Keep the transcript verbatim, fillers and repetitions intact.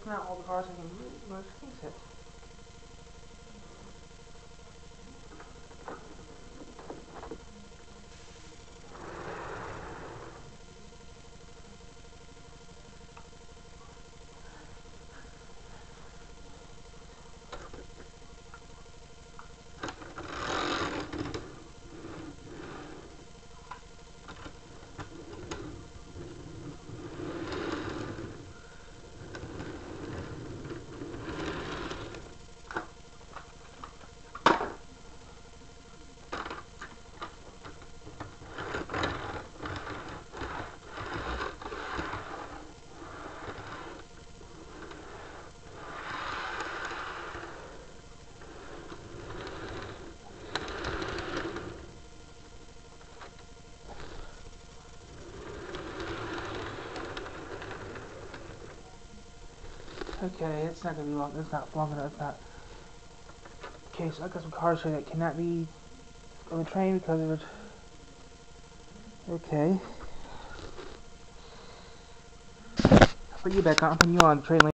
not all the cars I can move, fix it. Okay, it's not gonna be long. It's not long enough. It's not. Okay, so I got some cars here that cannot be on the train because of it. Okay. I'll put you back on. I'll put you on the train later.